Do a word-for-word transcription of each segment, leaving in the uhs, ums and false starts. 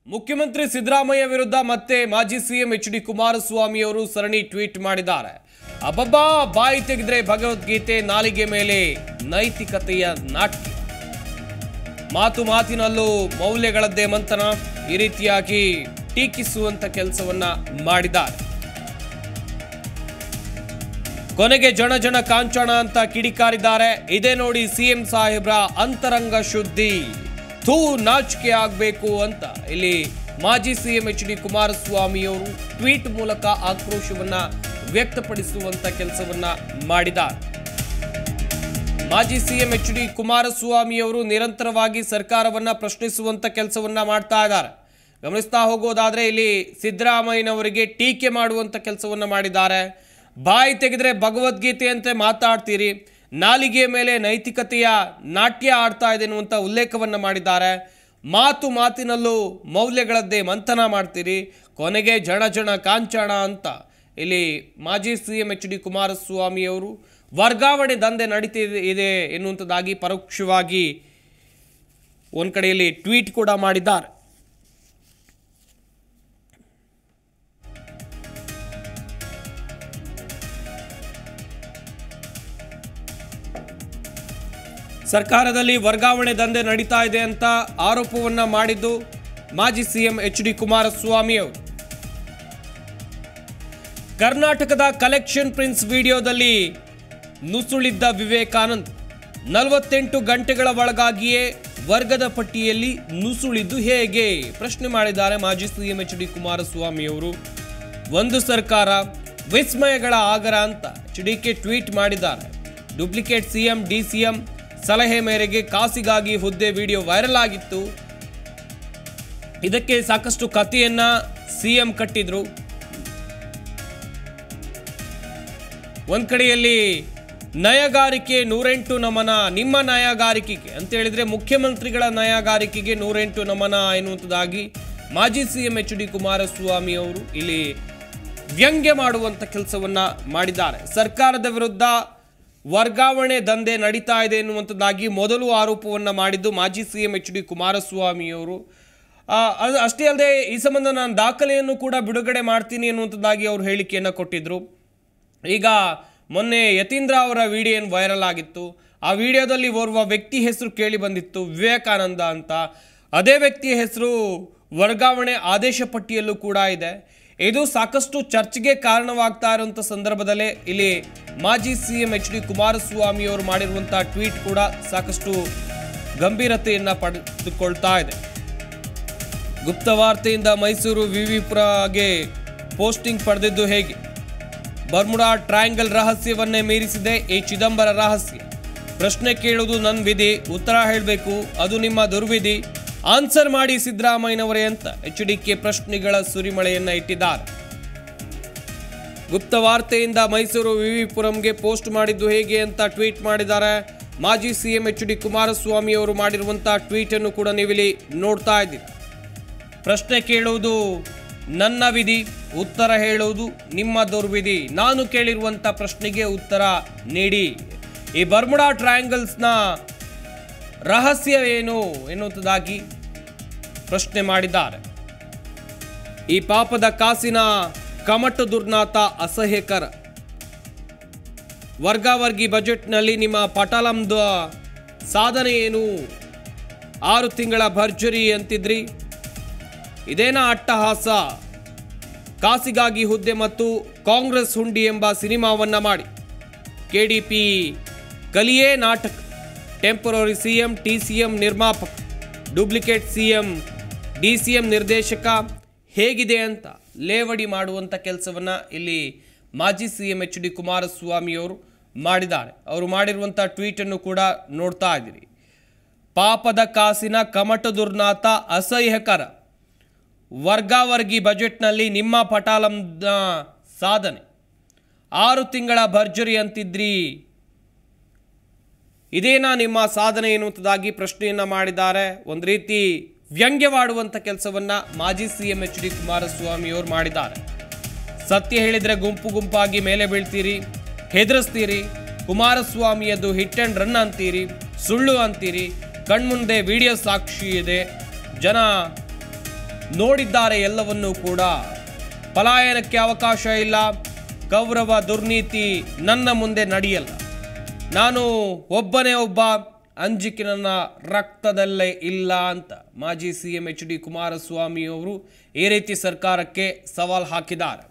ಮುಖ್ಯಮಂತ್ರಿ ಸಿದ್ದರಾಮಯ್ಯ ವಿರುದ್ಧ ಮತ್ತೆ ಮಾಜಿ ಸಿಎಂ ಎಚ್ ಡಿ ಕುಮಾರಸ್ವಾಮಿ ಅವರು ಸರಣಿ ಟ್ವೀಟ್ ಮಾಡಿದ್ದಾರೆ. ಅಬ್ಬಬ್ಬಾ, ಬಾಯಿ ತೆಗೆದ್ರೆ ಭಗವದ್ಗೀತೆ, ನಾಲಿಗೆ ಮೇಲೆ ನೈತಿಕತೆಯ ನಾಟ್ಯ, ಮಾತು ಮಾತಿನಲ್ಲೂ ಮೌಲ್ಯಗಳದ್ದೇ ಮಂಥನ, ಈ ರೀತಿಯಾಗಿ ಟೀಕಿಸುವಂತ ಕೆಲಸವನ್ನ ಮಾಡಿದ್ದಾರೆ. ಕೊನೆಗೆ ಜನ ಜನ ಕಾಂಚನ ಅಂತ ಕಿಡಿಕಾರಿದ್ದಾರೆ. ಇದೇ ನೋಡಿ ಸಿಎಂ ಸಾಹೇಬ್ರ ಅಂತರಂಗ ಶುದ್ಧಿ, ಥೂ ನಾಚಿಕೆ ಆಗಬೇಕು ಅಂತ ಇಲ್ಲಿ ಮಾಜಿ ಸಿಎಂ ಎಚ್ ಡಿ ಕುಮಾರಸ್ವಾಮಿ ಅವರು ಟ್ವೀಟ್ ಮೂಲಕ ಆಕ್ರೋಶವನ್ನ ವ್ಯಕ್ತಪಡಿಸುವಂತ ಕೆಲಸವನ್ನ ಮಾಡಿದ್ದಾರೆ. ಮಾಜಿ ಸಿಎಂ ಎಚ್ ಡಿ ಕುಮಾರಸ್ವಾಮಿ ಅವರು ನಿರಂತರವಾಗಿ ಸರ್ಕಾರವನ್ನ ಪ್ರಶ್ನಿಸುವಂತ ಕೆಲಸವನ್ನ ಮಾಡ್ತಾ ಇದ್ದಾರೆ. ಗಮನಿಸ್ತಾ ಹೋಗೋದಾದ್ರೆ ಇಲ್ಲಿ ಸಿದ್ದರಾಮಯ್ಯನವರಿಗೆ ಟೀಕೆ ಮಾಡುವಂತ ಕೆಲಸವನ್ನ ಮಾಡಿದ್ದಾರೆ. ಬಾಯಿ ತೆಗೆದ್ರೆ ಭಗವದ್ಗೀತೆಯಂತೆ ಮಾತಾಡ್ತೀರಿ, ನಾಲಿಗೆ ಮೇಲೆ ನೈತಿಕತೆಯ ನಾಟ್ಯ ಆಡ್ತಾ ಇದೆ ಎನ್ನುವಂಥ ಉಲ್ಲೇಖವನ್ನು ಮಾಡಿದ್ದಾರೆ. ಮಾತು ಮಾತಿನಲ್ಲೂ ಮೌಲ್ಯಗಳದ್ದೇ ಮಂಥನ ಮಾಡ್ತೀರಿ, ಕೊನೆಗೆ ಜನ ಜನ ಕಾಂಚನ ಅಂತ ಇಲ್ಲಿ ಮಾಜಿ C M H D Kumaraswamy ಅವರು ವರ್ಗಾವಣೆ ದಂಧೆ ನಡೀತಿದೆ ಎನ್ನುವಂಥದ್ದಾಗಿ ಪರೋಕ್ಷವಾಗಿ ಒಂದು ಕಡೆಯಲ್ಲಿ ಟ್ವೀಟ್ ಕೂಡ ಮಾಡಿದ್ದಾರೆ. ಸರ್ಕಾರದಲ್ಲಿ ವರ್ಗಾವಣೆ ದಂಧೆ ನಡೀತಾ ಇದೆ ಅಂತ ಆರೋಪವನ್ನ ಮಾಡಿದ್ದು ಮಾಜಿ ಸಿಎಂ ಎಚ್ ಡಿ ಕುಮಾರಸ್ವಾಮಿ ಅವರು. ಕರ್ನಾಟಕದ ಕಲೆಕ್ಷನ್ ಪ್ರಿನ್ಸ್ ವಿಡಿಯೋದಲ್ಲಿ ನುಸುಳಿದ್ದ ವಿವೇಕಾನಂದ್ ನಲವತ್ತೆಂಟು ಗಂಟೆಗಳ ಒಳಗಾಗಿಯೇ ವರ್ಗದ ಪಟ್ಟಿಯಲ್ಲಿ ನುಸುಳಿದ್ದು ಹೇಗೆ ಪ್ರಶ್ನೆ ಮಾಡಿದ್ದಾರೆ ಮಾಜಿ ಸಿಎಂ ಎಚ್ ಡಿ ಕುಮಾರಸ್ವಾಮಿ ಅವರು. ಒಂದು ಸರ್ಕಾರ ವಿಸ್ಮಯಗಳ ಆಗರ ಅಂತ ಎಚ್ ಡಿ ಕೆ ಟ್ವೀಟ್ ಮಾಡಿದ್ದಾರೆ. ಡೂಪ್ಲಿಕೇಟ್ ಸಿಎಂ ಡಿಸಿಎಂ ಸಲಹೆ ಮೇರೆಗೆ ಕಾಸಿಗಾಗಿ ಹುದ್ದೆ ವಿಡಿಯೋ ವೈರಲ್ ಆಗಿತ್ತು. ಇದಕ್ಕೆ ಸಾಕಷ್ಟು ಕಥೆಯನ್ನ ಸಿಎಂ ಕಟ್ಟಿದ್ರು. ಒಂದ್ ಕಡೆಯಲ್ಲಿ ನಯಗಾರಿಕೆ ನೂರೆಂಟು ನಮನ, ನಿಮ್ಮ ನಯಗಾರಿಕೆಗೆ ಅಂತ ಹೇಳಿದ್ರೆ ಮುಖ್ಯಮಂತ್ರಿಗಳ ನಯಗಾರಿಕೆಗೆ ನೂರೆಂಟು ನಮನ ಎನ್ನುವಂಥದ್ದಾಗಿ ಮಾಜಿ ಸಿಎಂ ಎಚ್ ಡಿ ಕುಮಾರಸ್ವಾಮಿ ಅವರು ಇಲ್ಲಿ ವ್ಯಂಗ್ಯ ಮಾಡುವಂತ ಕೆಲಸವನ್ನ ಮಾಡಿದ್ದಾರೆ. ಸರ್ಕಾರದ ವಿರುದ್ಧ ವರ್ಗಾವಣೆ ದಂಧೆ ನಡೀತಾ ಇದೆ ಎನ್ನುವಂಥದ್ದಾಗಿ ಮೊದಲು ಆರೋಪವನ್ನು ಮಾಡಿದ್ದು ಮಾಜಿ ಸಿಎಂ ಎಚ್ ಡಿ ಕುಮಾರಸ್ವಾಮಿ ಅವರು. ಅಷ್ಟೇ ಅಲ್ಲದೆ ಈ ಸಂಬಂಧ ನಾನು ದಾಖಲೆಯನ್ನು ಕೂಡ ಬಿಡುಗಡೆ ಮಾಡ್ತೀನಿ ಎನ್ನುವಂಥದ್ದಾಗಿ ಅವರು ಹೇಳಿಕೆಯನ್ನು ಕೊಟ್ಟಿದ್ರು. ಈಗ ಮೊನ್ನೆ ಯತೀಂದ್ರ ಅವರ ವಿಡಿಯೋ ಏನು ವೈರಲ್ ಆಗಿತ್ತು, ಆ ವಿಡಿಯೋದಲ್ಲಿ ಓರ್ವ ವ್ಯಕ್ತಿ ಹೆಸರು ಕೇಳಿ ಬಂದಿತ್ತು, ವಿವೇಕಾನಂದ ಅಂತ. ಅದೇ ವ್ಯಕ್ತಿಯ ಹೆಸರು ವರ್ಗಾವಣೆ ಆದೇಶ ಪಟ್ಟಿಯಲ್ಲೂ ಕೂಡ ಇದೆ. ಇದು ಸಾಕಷ್ಟು ಚರ್ಚೆಗೆ ಕಾರಣವಾಗ್ತಾ ಇರುವಂಥ ಸಂದರ್ಭದಲ್ಲೇ ಇಲ್ಲಿ ಮಾಜಿ ಸಿಎಂ ಎಚ್ ಡಿ ಕುಮಾರಸ್ವಾಮಿ ಅವರು ಮಾಡಿರುವಂತಹ ಟ್ವೀಟ್ ಕೂಡ ಸಾಕಷ್ಟು ಗಂಭೀರತೆಯನ್ನ ಪಡೆದುಕೊಳ್ತಾ ಇದೆ. ಗುಪ್ತವಾರ್ತೆಯಿಂದ ಮೈಸೂರು ವಿವಿಪುರಗೆ ಪೋಸ್ಟಿಂಗ್ ಪಡೆದಿದ್ದು ಹೇಗೆ? ಬರ್ಮುಡಾ ಟ್ರಯಾಂಗಲ್ ರಹಸ್ಯವನ್ನೇ ಮೀರಿಸಿದೆ ಎ ಚಿದಂಬರ ರಹಸ್ಯ. ಪ್ರಶ್ನೆ ಕೇಳುವುದು ನನ್ನ ವಿಧಿ, ಉತ್ತರ ಹೇಳಬೇಕು ಅದು ನಿಮ್ಮ ದುರ್ವಿಧಿ. ಆನ್ಸರ್ ಮಾಡಿ ಸಿದ್ದರಾಮಯ್ಯನವರೇ ಅಂತ ಎಚ್ ಡಿ ಕೆ ಪ್ರಶ್ನೆಗಳ ಸುರಿಮಳೆಯನ್ನ ಇಟ್ಟಿದ್ದಾರೆ. ಗುಪ್ತವಾರ್ತೆಯಿಂದ ಮೈಸೂರು ವಿವಿಪುರಂಗೆ ಪೋಸ್ಟ್ ಮಾಡಿದ್ದು ಹೇಗೆ ಅಂತ ಟ್ವೀಟ್ ಮಾಡಿದ್ದಾರೆ. ಮಾಜಿ ಸಿಎಂ ಎಚ್ ಡಿ ಕುಮಾರಸ್ವಾಮಿ ಅವರು ಮಾಡಿರುವಂತಹ ಟ್ವೀಟ್ ಅನ್ನು ಕೂಡ ನೀವಿಲ್ಲಿ ನೋಡ್ತಾ ಇದ್ದೀರಿ. ಪ್ರಶ್ನೆ ಕೇಳುವುದು ನನ್ನ ವಿಧಿ, ಉತ್ತರ ಹೇಳುವುದು ನಿಮ್ಮ ದುರ್ವಿಧಿ. ನಾನು ಕೇಳಿರುವಂತ ಪ್ರಶ್ನೆಗೆ ಉತ್ತರ ನೀಡಿ. ಈ ಬರ್ಮುಡಾ ಟ್ರಯಾಂಗಲ್ಸ್ನ ರಹಸ್ಯ ಏನು ಎನ್ನುವುದಾಗಿ ಪ್ರಶ್ನೆ ಮಾಡಿದ್ದಾರೆ. ಈ ಪಾಪದ ಕಾಸಿನ ಕಮಟು ದುರ್ನಾತ ಅಸಹ್ಯಕರ. ವರ್ಗಾವರ್ಗಿ ಬಜೆಟ್ನಲ್ಲಿ ನಿಮ್ಮ ಪಟಾಲಂದ ಸಾಧನೆ ಏನು? ಆರು ತಿಂಗಳ ಭರ್ಜರಿ ಅಂತಿದ್ರಿ, ಇದೇನಾ ಅಟ್ಟಹಾಸ? ಕಾಸಿಗಾಗಿ ಹುದ್ದೆ ಮತ್ತು ಕಾಂಗ್ರೆಸ್ ಹುಂಡಿ ಎಂಬ ಸಿನಿಮಾವನ್ನ ಮಾಡಿ ಕೆಡಿಪಿ ಕಲಿಯೇ ನಾಟಕ. ಟೆಂಪರರಿ ಸಿಎಂ ಟಿಸಿಎಂ ನಿರ್ಮಾಪಕ, ಡೂಪ್ಲಿಕೇಟ್ ಸಿಎಂ ಡಿಸಿಎಂ ನಿರ್ದೇಶಕ ಹೇಗಿದೆ ಅಂತ ಲೇವಡಿ ಮಾಡುವಂಥ ಕೆಲಸವನ್ನು ಇಲ್ಲಿ ಮಾಜಿ ಸಿಎಂ ಎಚ್ ಡಿ ಕುಮಾರಸ್ವಾಮಿ ಅವರು ಮಾಡಿದ್ದಾರೆ. ಅವರು ಮಾಡಿರುವಂಥ ಟ್ವೀಟನ್ನು ಕೂಡ ನೋಡ್ತಾ ಇದ್ದೀರಿ. ಪಾಪದ ಕಾಸಿನ ಕಮಟ ದುರ್ನಾತ ಅಸಹ್ಯಕರ. ವರ್ಗಾವರ್ಗಿ ಬಜೆಟ್ನಲ್ಲಿ ನಿಮ್ಮ ಪಟಾಲಂನ ಸಾಧನೆ. ಆರು ತಿಂಗಳ ಭರ್ಜರಿ ಅಂತಿದ್ರಿ, ಇದೇನಾ ನಿಮ್ಮ ಸಾಧನೆ ಎನ್ನುವಂಥದ್ದಾಗಿ ಪ್ರಶ್ನೆಯನ್ನ ಮಾಡಿದ್ದಾರೆ. ಒಂದು ರೀತಿ ವ್ಯಂಗ್ಯವಾಡುವಂಥ ಕೆಲಸವನ್ನ ಮಾಜಿ ಸಿಎಂ ಎಚ್ ಡಿ ಕುಮಾರಸ್ವಾಮಿ ಅವರು ಮಾಡಿದ್ದಾರೆ. ಸತ್ಯ ಹೇಳಿದ್ರೆ ಗುಂಪು ಗುಂಪಾಗಿ ಮೇಲೆ ಬೀಳ್ತೀರಿ, ಹೆದರಿಸ್ತೀರಿ. ಕುಮಾರಸ್ವಾಮಿಯದ್ದು ಹಿಟ್ ಅಂಡ್ ರನ್ ಅಂತೀರಿ, ಸುಳ್ಳು ಅಂತೀರಿ. ಕಣ್ಮುಂದೆ ವಿಡಿಯೋ ಸಾಕ್ಷಿ ಇದೆ, ಜನ ನೋಡಿದ್ದಾರೆ ಎಲ್ಲವನ್ನೂ ಕೂಡ. ಪಲಾಯನಕ್ಕೆ ಅವಕಾಶ ಇಲ್ಲ. ಗೌರವ ದುರ್ನೀತಿ ನನ್ನ ಮುಂದೆ ನಡೆಯಲ್ಲ. ನಾನು ಒಬ್ಬನೇ ಒಬ್ಬ, ಅಂಜಿಕೆ ನನ್ನ ರಕ್ತದಲ್ಲೇ ಇಲ್ಲ ಅಂತ ಮಾಜಿ C M H D Kumaraswamy ಅವರು ಈ ರೀತಿ ಸರ್ಕಾರಕ್ಕೆ ಸವಾಲ್ ಹಾಕಿದ್ದಾರೆ.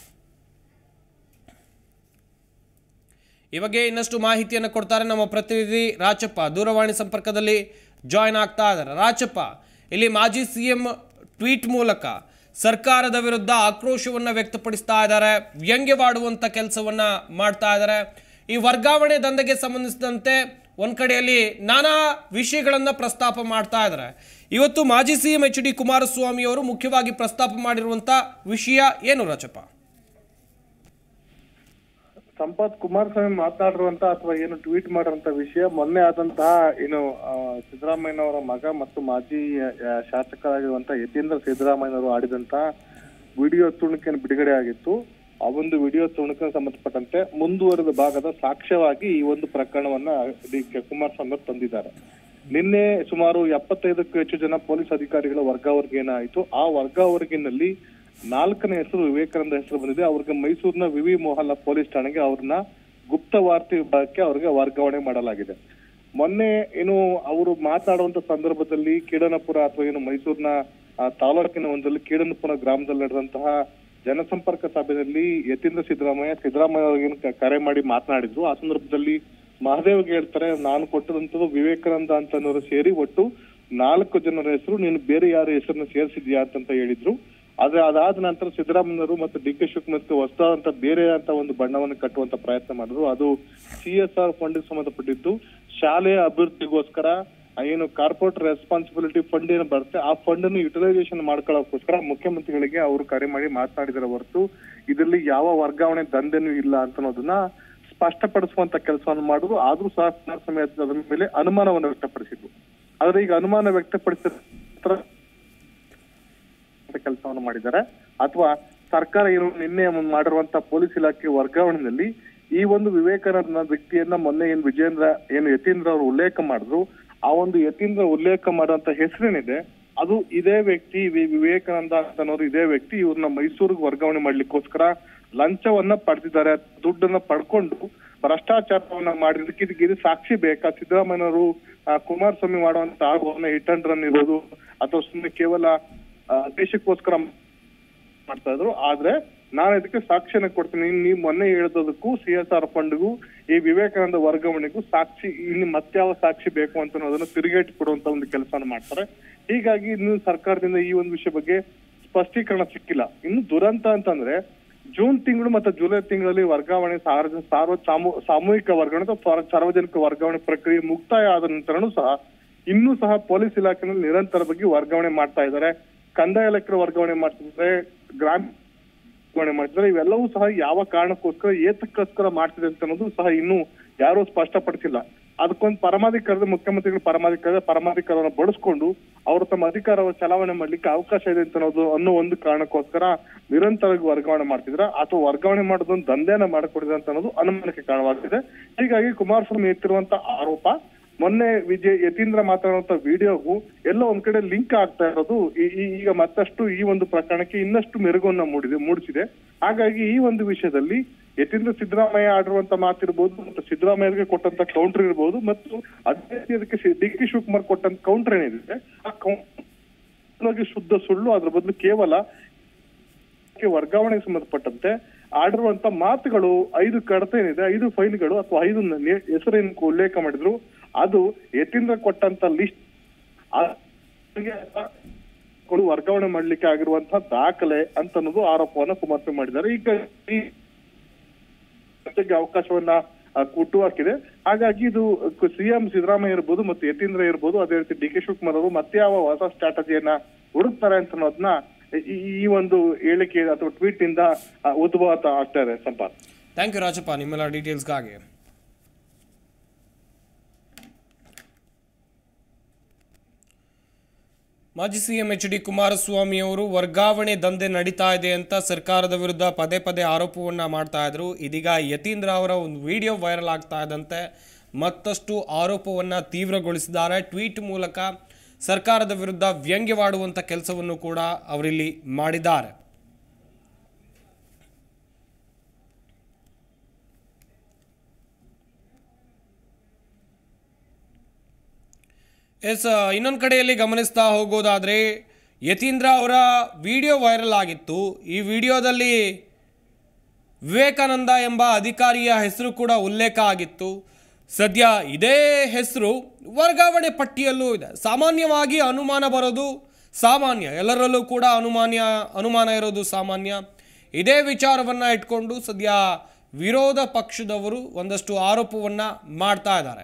ಈ ಬಗ್ಗೆ ಇನ್ನಷ್ಟು ಮಾಹಿತಿಯನ್ನು ಕೊಡ್ತಾರೆ ನಮ್ಮ ಪ್ರತಿನಿಧಿ ರಾಚಪ್ಪ, ದೂರವಾಣಿ ಸಂಪರ್ಕದಲ್ಲಿ ಜಾಯ್ನ್ ಆಗ್ತಾ ಇದ್ದಾರೆ. ರಾಚಪ್ಪ, ಇಲ್ಲಿ ಮಾಜಿ ಸಿ ಎಂ ಟ್ವೀಟ್ ಮೂಲಕ ಸರ್ಕಾರದ ವಿರುದ್ಧ ಆಕ್ರೋಶವನ್ನು ವ್ಯಕ್ತಪಡಿಸ್ತಾ ಇದ್ದಾರೆ, ವ್ಯಂಗ್ಯವಾಡುವಂಥ ಕೆಲಸವನ್ನ ಮಾಡ್ತಾ ಇದ್ದಾರೆ. ಈ ವರ್ಗಾವಣೆ ದಂಧೆಗೆ ಸಂಬಂಧಿಸಿದಂತೆ ಒಂದ್ ಕಡೆಯಲ್ಲಿ ನಾನಾ ವಿಷಯಗಳನ್ನ ಪ್ರಸ್ತಾಪ ಮಾಡ್ತಾ ಇದ್ದಾರೆ. ಇವತ್ತು ಮಾಜಿ C M H D Kumaraswamy ಅವರು ಮುಖ್ಯವಾಗಿ ಪ್ರಸ್ತಾಪ ಮಾಡಿರುವಂತ ವಿಷಯ ಏನು ರಾಚಪ್ಪ? ಸಂಪತ್ ಕುಮಾರಸ್ವಾಮಿ ಮಾತನಾಡಿರುವಂತ ಅಥವಾ ಏನು ಟ್ವೀಟ್ ಮಾಡಿರುವಂತ ವಿಷಯ ಮೊನ್ನೆ ಆದಂತಹ ಏನು ಸಿದ್ದರಾಮಯ್ಯನವರ ಮಗ ಮತ್ತು ಮಾಜಿ ಶಾಸಕರಾಗಿರುವಂತಹ ಯತೀಂದ್ರ ಸಿದ್ದರಾಮಯ್ಯನವರು ಆಡಿದಂತಹ ವಿಡಿಯೋ ತುಣುಕಿನ ಬಿಡುಗಡೆ ಆಗಿತ್ತು. ಆ ಒಂದು ವಿಡಿಯೋ ತುಣುಕಿನ ಸಂಬಂಧಪಟ್ಟಂತೆ ಮುಂದುವರೆದ ಭಾಗದ ಸಾಕ್ಷ್ಯವಾಗಿ ಈ ಒಂದು ಪ್ರಕರಣವನ್ನ ಡಿ ಕೆ ಕುಮಾರಸ್ವಾಮಿ ಅವರು ತಂದಿದ್ದಾರೆ. ನಿನ್ನೆ ಸುಮಾರು ಎಪ್ಪತ್ತೈದಕ್ಕೂ ಹೆಚ್ಚು ಜನ ಪೊಲೀಸ್ ಅಧಿಕಾರಿಗಳ ವರ್ಗಾವಣೆ ಆಯಿತು. ಆ ವರ್ಗಾವಣೆಯಲ್ಲಿ ನಾಲ್ಕನೇ ಹೆಸರು ವಿವೇಕಾನಂದ ಹೆಸರು ಬಂದಿದೆ. ಅವ್ರಿಗೆ ಮೈಸೂರಿನ ವಿವಿ ಮೊಹಲ್ಲಾ ಪೊಲೀಸ್ ಠಾಣೆಗೆ ಅವ್ರನ್ನ ಗುಪ್ತವಾರ್ತೆ ವಿಭಾಗಕ್ಕೆ ಅವ್ರಿಗೆ ವರ್ಗಾವಣೆ ಮಾಡಲಾಗಿದೆ. ಮೊನ್ನೆ ಏನು ಅವರು ಮಾತನಾಡುವಂತ ಸಂದರ್ಭದಲ್ಲಿ ಕೀಡನಪುರ ಅಥವಾ ಏನು ಮೈಸೂರಿನ ತಾಲೂಕಿನ ಒಂದಲ್ಲಿ ಕೀಡನಪುರ ಗ್ರಾಮದಲ್ಲಿ ನಡೆದಂತಹ ಜನಸಂಪರ್ಕ ಸಭೆಯಲ್ಲಿ ಯತೀಂದ್ರ ಸಿದ್ದರಾಮಯ್ಯ ಸಿದ್ದರಾಮಯ್ಯ ಅವ್ರಿಗೆ ಕರೆ ಮಾಡಿ ಮಾತನಾಡಿದ್ರು. ಆ ಸಂದರ್ಭದಲ್ಲಿ ಮಹದೇವ್ಗೆ ಹೇಳ್ತಾರೆ, ನಾನು ಕೊಟ್ಟದಂತದ್ದು ವಿವೇಕಾನಂದ ಅಂತನವರು ಸೇರಿ ಒಟ್ಟು ನಾಲ್ಕು ಜನರ ಹೆಸರು, ನೀನು ಬೇರೆ ಯಾರ ಹೆಸರನ್ನ ಸೇರಿಸಿದ್ಯಾ ಅಂತ ಹೇಳಿದ್ರು. ಆದ್ರೆ ಅದಾದ ನಂತರ ಸಿದ್ದರಾಮಯ್ಯವರು ಮತ್ತು ಡಿ ಕೆ ಶಿವಕುಮಾರ್ ಹೊಸದಾದಂತ ಬೇರೆ ಅಂತ ಒಂದು ಬಣ್ಣವನ್ನು ಕಟ್ಟುವಂತ ಪ್ರಯತ್ನ ಮಾಡಿದ್ರು. ಅದು ಸಿ ಎಸ್ ಆರ್ ಫಂಡ್ ಸಂಬಂಧಪಟ್ಟಿದ್ದು. ಶಾಲೆಯ ಅಭಿವೃದ್ಧಿಗೋಸ್ಕರ ಏನು ಕಾರ್ಪೊರೇಟ್ ರೆಸ್ಪಾನ್ಸಿಬಿಲಿಟಿ ಫಂಡ್ ಏನು ಬರುತ್ತೆ ಆ ಫಂಡ್ ಅನ್ನು ಯುಟಿಲೈಸೇಷನ್ ಮಾಡ್ಕೊಳ್ಳೋಕೋಸ್ಕರ ಮುಖ್ಯಮಂತ್ರಿಗಳಿಗೆ ಅವರು ಕರೆ ಮಾಡಿ ಮಾತನಾಡಿದರ ಹೊರತು ಇದರಲ್ಲಿ ಯಾವ ವರ್ಗಾವಣೆ ದಂಧೆನೂ ಇಲ್ಲ ಅಂತ ಅನ್ನೋದನ್ನ ಸ್ಪಷ್ಟಪಡಿಸುವಂತ ಕೆಲಸವನ್ನು ಮಾಡಿದ್ರು. ಆದ್ರೂ ಸಹ ಕುಮಾರಸ್ವಾಮಿ ಅದರ ಮೇಲೆ ಅನುಮಾನವನ್ನು ವ್ಯಕ್ತಪಡಿಸಿದ್ರು. ಆದ್ರೆ ಈಗ ಅನುಮಾನ ವ್ಯಕ್ತಪಡಿಸಿದ ಕೆಲಸವನ್ನು ಮಾಡಿದ್ದಾರೆ ಅಥವಾ ಸರ್ಕಾರ ಏನು ನಿನ್ನೆ ಮಾಡಿರುವಂತ ಪೊಲೀಸ್ ಇಲಾಖೆ ವರ್ಗಾವಣೆಯಲ್ಲಿ ಈ ಒಂದು ವಿವೇಕಾನಂದ ವ್ಯಕ್ತಿಯನ್ನ ಮೊನ್ನೆ ಏನ್ ವಿಜೇಂದ್ರ ಏನು ಯತೀಂದ್ರ ಅವರು ಉಲ್ಲೇಖ ಮಾಡಿದ್ರು, ಆ ಒಂದು ಯತೀಂದ್ರ ಉಲ್ಲೇಖ ಮಾಡುವಂತ ಹೆಸರೇನಿದೆ ಅದು ಇದೇ ವ್ಯಕ್ತಿ ವಿವೇಕಾನಂದ ಅಂತನವರು ಇದೇ ವ್ಯಕ್ತಿ ಇವ್ರನ್ನ ಮೈಸೂರಿಗೆ ವರ್ಗಾವಣೆ ಮಾಡ್ಲಿಕ್ಕೋಸ್ಕರ ಲಂಚವನ್ನ ಪಡೆದಿದ್ದಾರೆ, ದುಡ್ಡನ್ನ ಪಡ್ಕೊಂಡು ಭ್ರಷ್ಟಾಚಾರವನ್ನ ಮಾಡಿದಕ್ಕೆ ಇದಕ್ಕೆ ಇದು ಸಾಕ್ಷಿ ಬೇಕಾ? ಸಿದ್ದರಾಮಯ್ಯನವರು ಕುಮಾರಸ್ವಾಮಿ ಮಾಡುವಂತ ಆಗುವನ್ನ ಹಿಟ್ ಅಂಡ್ ರನ್ ಇರೋದು ಅಥವಾ ಸುಮ್ಮನೆ ಕೇವಲ ದೇಶಕ್ಕೋಸ್ಕರ ಮಾಡ್ತಾ ಇದ್ರು. ಆದ್ರೆ ನಾನು ಇದಕ್ಕೆ ಸಾಕ್ಷಿಯನ್ನ ಕೊಡ್ತೀನಿ, ನೀವು ಮೊನ್ನೆ ಹೇಳಿದಕ್ಕೂ ಸಿ ಎಸ್ ಆರ್ ಫಂಡ್ಗೂ ಈ ವಿವೇಕಾನಂದ ವರ್ಗಾವಣೆಗೂ ಸಾಕ್ಷಿ ಇನ್ನು ಮತ್ಯಾವ ಸಾಕ್ಷಿ ಬೇಕು ಅಂತ ಅನ್ನೋದನ್ನ ತಿರುಗೇಟಿ ಕೊಡುವಂತ ಒಂದು ಕೆಲಸನ ಮಾಡ್ತಾರೆ. ಹೀಗಾಗಿ ಇನ್ನು ಸರ್ಕಾರದಿಂದ ಈ ಒಂದು ವಿಷಯ ಬಗ್ಗೆ ಸ್ಪಷ್ಟೀಕರಣ ಸಿಕ್ಕಿಲ್ಲ. ಇನ್ನು ದುರಂತ ಅಂತಂದ್ರೆ ಜೂನ್ ತಿಂಗಳು ಮತ್ತು ಜುಲೈ ತಿಂಗಳಲ್ಲಿ ವರ್ಗಾವಣೆ ಸಾರ್ವ ಸಾರ್ವ ಸಾಮೂಹಿಕ ವರ್ಗಾವಣೆ ಅಥವಾ ಸಾರ್ವಜನಿಕ ವರ್ಗಾವಣೆ ಪ್ರಕ್ರಿಯೆ ಮುಕ್ತಾಯ ಆದ ನಂತರನೂ ಸಹ ಇನ್ನೂ ಸಹ ಪೊಲೀಸ್ ಇಲಾಖೆಯಲ್ಲಿ ನಿರಂತರವಾಗಿ ವರ್ಗಾವಣೆ ಮಾಡ್ತಾ ಇದ್ದಾರೆ. ಕಂದಾಯ ಇಲಾಖೆ ವರ್ಗಾವಣೆ ಮಾಡ್ತಿದ್ದಾರೆ, ಗ್ರಾಮ ವರ್ಗಾವಣೆ ಮಾಡ್ತಿದ್ದಾರೆ. ಇವೆಲ್ಲವೂ ಸಹ ಯಾವ ಕಾರಣಕ್ಕೋಸ್ಕರ ಏತಕ್ಕೋಸ್ಕರ ಮಾಡ್ತಿದೆ ಅಂತ ಅನ್ನೋದು ಸಹ ಇನ್ನೂ ಯಾರು ಸ್ಪಷ್ಟಪಡಿಸಿಲ್ಲ. ಅದಕ್ಕೊಂದು ಪರಮಾಧಿಕಾರದ ಮುಖ್ಯಮಂತ್ರಿಗಳು ಪರಮಾಧಿಕಾರದ ಪರಮಾಧಿಕಾರವನ್ನು ಬಳಸ್ಕೊಂಡು ಅವರು ತಮ್ಮ ಅಧಿಕಾರವನ್ನು ಚಲಾವಣೆ ಮಾಡ್ಲಿಕ್ಕೆ ಅವಕಾಶ ಇದೆ ಅಂತ ಅನ್ನೋದು ಅನ್ನೋ ಒಂದು ಕಾರಣಕ್ಕೋಸ್ಕರ ನಿರಂತರವಾಗಿ ವರ್ಗಾವಣೆ ಮಾಡ್ತಿದ್ರ ಅಥವಾ ವರ್ಗಾವಣೆ ಮಾಡೋದೊಂದು ದಂಧೆಯನ್ನ ಮಾಡಿಕೊಡಿದೆ ಅಂತ ಅನ್ನೋದು ಅನುಮಾನಕ್ಕೆ ಕಾರಣವಾಗ್ತಿದೆ. ಹೀಗಾಗಿ ಕುಮಾರಸ್ವಾಮಿ ಎತ್ತಿರುವಂತ ಆರೋಪ ಮೊನ್ನೆ ವಿಜಯ್ ಯತೀಂದ್ರ ಮಾತಾಡುವಂತ ವಿಡಿಯೋಗೂ ಎಲ್ಲ ಒಂದ್ ಕಡೆ ಲಿಂಕ್ ಆಗ್ತಾ ಇರೋದು ಈಗ ಮತ್ತಷ್ಟು ಈ ಒಂದು ಪ್ರಕರಣಕ್ಕೆ ಇನ್ನಷ್ಟು ಮೆರುಗನ್ನ ಮೂಡಿದೆ ಮೂಡಿಸಿದೆ. ಹಾಗಾಗಿ ಈ ಒಂದು ವಿಷಯದಲ್ಲಿ ಯತೀಂದ್ರ ಸಿದ್ದರಾಮಯ್ಯ ಆಡಿರುವಂತ ಮಾತಿರ್ಬೋದು ಮತ್ತು ಸಿದ್ದರಾಮಯ್ಯಗೆ ಕೊಟ್ಟಂತ ಕೌಂಟರ್ ಇರ್ಬೋದು ಮತ್ತು ಅದೇ ಅದಕ್ಕೆ ಡಿ ಕೆ ಶಿವಕುಮಾರ್ ಕೊಟ್ಟಂತ ಕೌಂಟರ್ ಏನಿದೆ ಆ ಕೌಂಟರ್ ಶುದ್ಧ ಸುಳ್ಳು. ಅದ್ರ ಬದಲು ಕೇವಲ ವರ್ಗಾವಣೆಗೆ ಸಂಬಂಧಪಟ್ಟಂತೆ ಆಡಿರುವಂತ ಮಾತುಗಳು ಐದು ಕಡತ ಏನಿದೆ ಐದು ಫೈಲ್ಗಳು ಅಥವಾ ಐದು ಹೆಸರೇನು ಉಲ್ಲೇಖ ಮಾಡಿದ್ರು ಅದು ಯತೀಂದ್ರ ಕೊಟ್ಟಂತ ಲಿಸ್ಟ್ ವರ್ಗಾವಣೆ ಮಾಡ್ಲಿಕ್ಕೆ ಆಗಿರುವಂತಹ ದಾಖಲೆ ಅಂತ ಅನ್ನೋದು ಆರೋಪವನ್ನ ಕುಮಾರಸ್ವಾಮಿ ಮಾಡಿದ್ದಾರೆ. ಈಗ ಈ ಅವಕಾಶವನ್ನ ಕೊಟ್ಟು ಹಾಕಿದೆ. ಹಾಗಾಗಿ ಇದು ಸಿಎಂ ಸಿದ್ದರಾಮಯ್ಯ ಇರ್ಬೋದು ಮತ್ತು ಯತೀಂದ್ರ ಇರ್ಬೋದು ಅದೇ ರೀತಿ ಡಿ ಕೆ ಶಿವಕುಮಾರ್ ಅವರು ಮತ್ತೆ ಯಾವ ಹೊಸ ಸ್ಟ್ರಾಟಜಿಯನ್ನ ಹುಡುಕ್ತಾರೆ ಅಂತ ಅನ್ನೋದನ್ನ ಈ ಒಂದು ಹೇಳಿಕೆ ಅಥವಾ ಟ್ವೀಟ್ ಇಂದ ಉದ್ಭವ ಆಗ್ತಾ ಇದೆ. ಸಂಪಾತ್, ಥ್ಯಾಂಕ್ ಯು ರಾಜಪ್ಪ ನಿಮ್ಮೆಲ್ಲ ಡೀಟೇಲ್ಸ್ಗಾಗಿ. ಮಾಜಿ ಸಿಎಂ ಎಚ್ ಡಿ ಕುಮಾರಸ್ವಾಮಿ ಅವರು ವರ್ಗಾವಣೆ ದಂಧೆ ನಡೀತಾ ಇದೆ ಅಂತ ಸರ್ಕಾರದ ವಿರುದ್ಧ ಪದೇ ಪದೇ ಆರೋಪವನ್ನ ಮಾಡ್ತಾ ಇದ್ರು. ಇದೀಗ ಯತೀಂದ್ರ ಅವರ ಒಂದು ವಿಡಿಯೋ ವೈರಲ್ ಆಗ್ತಾ ಇದ್ದಂತೆ ಮತ್ತಷ್ಟು ಆರೋಪವನ್ನ ತೀವ್ರಗೊಳಿಸಿದ್ದಾರೆ. ಟ್ವೀಟ್ ಮೂಲಕ ಸರ್ಕಾರದ ವಿರುದ್ಧ ವ್ಯಂಗ್ಯವಾಡುವಂಥ ಕೆಲಸವನ್ನು ಕೂಡ ಅವರಿಲ್ಲಿ ಮಾಡಿದ್ದಾರೆ. ಎಸ್ ಇನ್ನೊಂದು ಕಡೆಯಲ್ಲಿ ಗಮನಿಸ್ತಾ ಹೋಗೋದಾದರೆ ಯತೀಂದ್ರ ಅವರ ವಿಡಿಯೋ ವೈರಲ್ ಆಗಿತ್ತು. ಈ ವಿಡಿಯೋದಲ್ಲಿ ವಿವೇಕಾನಂದ ಎಂಬ ಅಧಿಕಾರಿಯ ಹೆಸರು ಕೂಡ ಉಲ್ಲೇಖ ಆಗಿತ್ತು. ಸದ್ಯ ಇದೇ ಹೆಸರು ವರ್ಗಾವಣೆ ಪಟ್ಟಿಯಲ್ಲೂ ಇದೆ. ಸಾಮಾನ್ಯವಾಗಿ ಅನುಮಾನ ಬರೋದು ಸಾಮಾನ್ಯ, ಎಲ್ಲರಲ್ಲೂ ಕೂಡ ಅನುಮಾನ್ಯ ಅನುಮಾನ ಇರೋದು ಸಾಮಾನ್ಯ. ಇದೇ ವಿಚಾರವನ್ನು ಇಟ್ಕೊಂಡು ಸದ್ಯ ವಿರೋಧ ಪಕ್ಷದವರು ಒಂದಷ್ಟು ಆರೋಪವನ್ನು ಮಾಡ್ತಾ ಇದ್ದಾರೆ.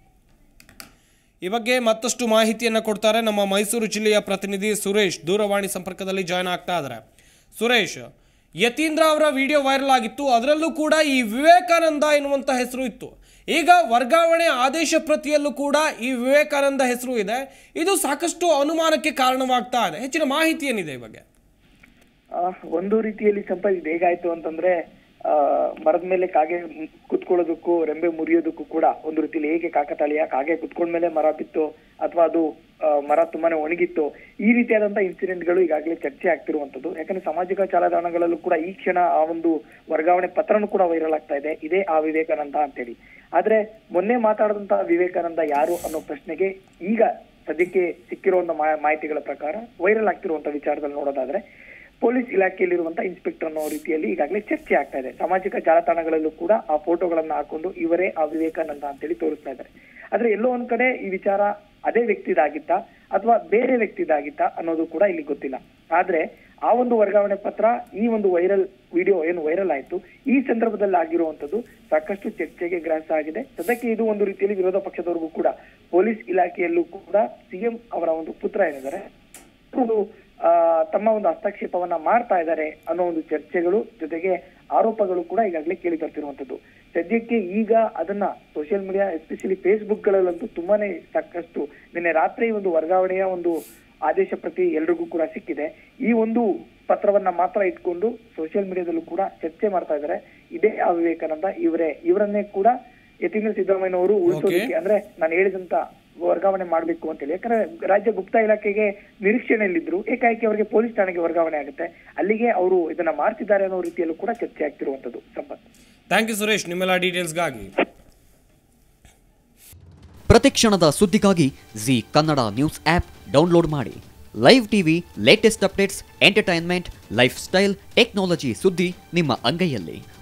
ಈ ಬಗ್ಗೆ ಮತ್ತಷ್ಟು ಮಾಹಿತಿಯನ್ನು ಕೊಡ್ತಾರೆ ನಮ್ಮ ಮೈಸೂರು ಜಿಲ್ಲೆಯ ಪ್ರತಿನಿಧಿ ಸುರೇಶ್ ದೂರವಾಣಿ ಸಂಪರ್ಕದಲ್ಲಿ ಜಾಯ್ನ್ ಆಗ್ತಾ ಇದ್ದಾರೆ. ಸುರೇಶ್, ಯತೀಂದ್ರ ಅವರ ವಿಡಿಯೋ ವೈರಲ್ ಆಗಿತ್ತು, ಅದರಲ್ಲೂ ಕೂಡ ಈ ವಿವೇಕಾನಂದ ಎನ್ನುವಂಥ ಹೆಸರು ಇತ್ತು. ಈಗ ವರ್ಗಾವಣೆ ಆದೇಶ ಪ್ರತಿಯಲ್ಲೂ ಕೂಡ ಈ ವಿವೇಕಾನಂದ ಹೆಸರು ಇದೆ. ಇದು ಸಾಕಷ್ಟು ಅನುಮಾನಕ್ಕೆ ಕಾರಣವಾಗ್ತಾ ಇದೆ. ಹೆಚ್ಚಿನ ಮಾಹಿತಿ ಏನಿದೆ ಈ ಬಗ್ಗೆ? ಒಂದು ರೀತಿಯಲ್ಲಿ ಸ್ವಲ್ಪ ಇದು ಹೇಗಾಯ್ತು ಅಂತಂದ್ರೆ ಆ ಮರದ ಮೇಲೆ ಕಾಗೆ ಕುತ್ಕೊಳ್ಳೋದಕ್ಕೂ ರೆಂಬೆ ಮುರಿಯೋದಕ್ಕೂ ಕೂಡ ಒಂದು ರೀತಿಯಲ್ಲಿ ಹೇಗೆ ಕಾಕತಾಳೀಯ, ಕಾಗೆ ಕುತ್ಕೊಂಡ್ಮೇಲೆ ಮರ ಬಿತ್ತು ಅಥವಾ ಅದು ಮರ ತುಂಬಾನೇ ಒಣಗಿತ್ತು, ಈ ರೀತಿಯಾದಂತಹ ಇನ್ಸಿಡೆಂಟ್ಗಳು ಈಗಾಗಲೇ ಚರ್ಚೆ ಆಗ್ತಿರುವಂತದ್ದು. ಯಾಕಂದ್ರೆ ಸಾಮಾಜಿಕ ಜಾಲತಾಣಗಳಲ್ಲೂ ಕೂಡ ಈ ಕ್ಷಣ ಆ ಒಂದು ವರ್ಗಾವಣೆ ಪತ್ರನೂ ಕೂಡ ವೈರಲ್ ಆಗ್ತಾ ಇದೆ, ಇದೇ ಆ ವಿವೇಕಾನಂದ ಅಂತೇಳಿ. ಆದ್ರೆ ಮೊನ್ನೆ ಮಾತಾಡಿದಂತಹ ವಿವೇಕಾನಂದ ಯಾರು ಅನ್ನೋ ಪ್ರಶ್ನೆಗೆ ಈಗ ಸದ್ಯಕ್ಕೆ ಸಿಕ್ಕಿರುವಂತ ಮಾಹಿತಿಗಳ ಪ್ರಕಾರ ವೈರಲ್ ಆಗ್ತಿರುವಂತ ವಿಚಾರದಲ್ಲಿ ನೋಡೋದಾದ್ರೆ ಪೊಲೀಸ್ ಇಲಾಖೆಯಲ್ಲಿರುವಂತಹ ಇನ್ಸ್ಪೆಕ್ಟರ್ ಅನ್ನೋ ರೀತಿಯಲ್ಲಿ ಈಗಾಗಲೇ ಚರ್ಚೆ ಆಗ್ತಾ ಇದೆ. ಸಾಮಾಜಿಕ ಜಾಲತಾಣಗಳಲ್ಲೂ ಕೂಡ ಆ ಫೋಟೋಗಳನ್ನ ಹಾಕೊಂಡು ಇವರೇ ಆ ವಿವೇಕಾನಂದ ಅಂತೇಳಿ ತೋರಿಸ್ತಾ ಇದ್ದಾರೆ. ಆದ್ರೆ ಎಲ್ಲೋ ಒಂದ್ ಕಡೆ ಈ ವಿಚಾರ ಅದೇ ವ್ಯಕ್ತಿದಾಗಿತ್ತ ಅಥವಾ ಬೇರೆ ವ್ಯಕ್ತಿದಾಗಿತ್ತ ಅನ್ನೋದು ಕೂಡ ಇಲ್ಲಿ ಗೊತ್ತಿಲ್ಲ. ಆದ್ರೆ ಆ ಒಂದು ವರ್ಗಾವಣೆ ಪತ್ರ, ಈ ಒಂದು ವೈರಲ್ ವಿಡಿಯೋ ಏನು ವೈರಲ್ ಆಯ್ತು, ಈ ಸಂದರ್ಭದಲ್ಲಿ ಆಗಿರುವಂತದ್ದು ಸಾಕಷ್ಟು ಚರ್ಚೆಗೆ ಗ್ರಾಸ ಆಗಿದೆ. ಸದ್ಯಕ್ಕೆ ಇದು ಒಂದು ರೀತಿಯಲ್ಲಿ ವಿರೋಧ ಪಕ್ಷದವರೆಗೂ ಕೂಡ ಪೊಲೀಸ್ ಇಲಾಖೆಯಲ್ಲೂ ಕೂಡ ಸಿಎಂ ಅವರ ಒಂದು ಪುತ್ರ ಏನಿದ್ದಾರೆ ಒಂದು ಆ ತಮ್ಮ ಒಂದು ಹಸ್ತಕ್ಷೇಪವನ್ನ ಮಾಡ್ತಾ ಇದ್ದಾರೆ ಅನ್ನೋ ಒಂದು ಚರ್ಚೆಗಳು ಜೊತೆಗೆ ಆರೋಪಗಳು ಕೂಡ ಈಗಾಗಲೇ ಕೇಳಿ ಬರ್ತಿರುವಂತದ್ದು. ಸದ್ಯಕ್ಕೆ ಈಗ ಅದನ್ನ ಸೋಷಿಯಲ್ ಮೀಡಿಯಾ ಎಸ್ಪೆಷಲಿ ಫೇಸ್ಬುಕ್ ಗಳಲ್ಲಂತೂ ತುಂಬಾನೇ ಸಾಕಷ್ಟು ನಿನ್ನೆ ರಾತ್ರಿ ಒಂದು ವರ್ಗಾವಣೆಯ ಒಂದು ಆದೇಶ ಪ್ರತಿ ಎಲ್ರಿಗೂ ಕೂಡ ಸಿಕ್ಕಿದೆ. ಈ ಒಂದು ಪತ್ರವನ್ನ ಮಾತ್ರ ಇಟ್ಕೊಂಡು ಸೋಷಿಯಲ್ ಮೀಡಿಯಾದಲ್ಲೂ ಕೂಡ ಚರ್ಚೆ ಮಾಡ್ತಾ ಇದ್ದಾರೆ. ಇದೇ ಆ ವಿವೇಕಾನಂದ, ಇವರೇ ಇವರನ್ನೇ ಕೂಡ ಯತೀಂದ್ರ ಸಿದ್ದರಾಮಯ್ಯನವರು ಉಳಿಸೋದಕ್ಕೆ ಅಂದ್ರೆ ನಾನು ಹೇಳಿದಂತ ವರ್ಗಾವಣೆ ಮಾಡ್ಬೇಕು ಅಂತೇಳಿ. ಯಾಕಂದ್ರೆ ರಾಜ್ಯ ಗುಪ್ತ ಇಲಾಖೆಗೆ ನಿರೀಕ್ಷಣೆಯಲ್ಲಿದ್ರು, ಏಕಾಏಕಿ ಅವರಿಗೆ ಪೊಲೀಸ್ ಠಾಣೆಗೆ ವರ್ಗಾವಣೆ ಆಗುತ್ತೆ, ಅಲ್ಲಿಗೆ ಅವರು ಇದನ್ನ ಮಾಡ್ತಿದ್ದಾರೆ ಅನ್ನೋ ರೀತಿಯಲ್ಲೂ ಕೂಡ ಚರ್ಚೆ ಆಗ್ತಿರುವಂತದ್ದು. ಸಂಪತ್, ಥ್ಯಾಂಕ್ ಯು ಸುರೇಶ್ ನಿಮ್ಮೆಲ್ಲ ಡೀಟೇಲ್ಸ್ಗಾಗಿ. ಪ್ರತಿಕ್ಷಣದ ಸುದ್ದಿಗಾಗಿ Zee Kannada news app download ಮಾಡಿ. Live TV, latest updates, entertainment, lifestyle, technology ಸುದ್ದಿ ನಿಮ್ಮ ಅಂಗೈಯಲ್ಲಿ.